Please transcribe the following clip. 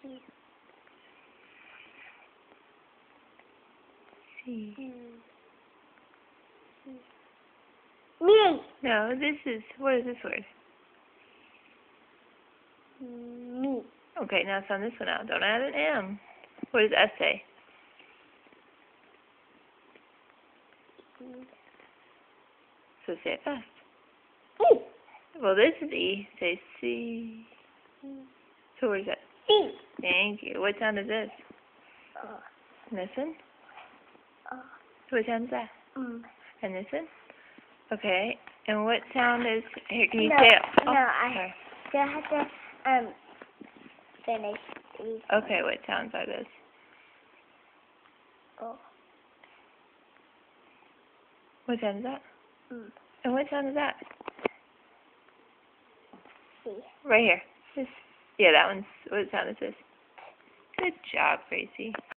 C. Me. No, this is, what is this word? Me. Okay, now sound this one out. Don't add an M. What does S say? So say it fast. E. Well, this is E. Say C. So what is that? C. Thank you. What sound is this? And this one? So what sound is that? And this one? Okay. And what sound is, here, can you No, say it? no, I sorry. still have to, finish these. Okay, what sounds are those? Oh. What sound is that? And what sound is that? C. Right here. This. Yeah, that one's, what sound is this? Good job, Gracie.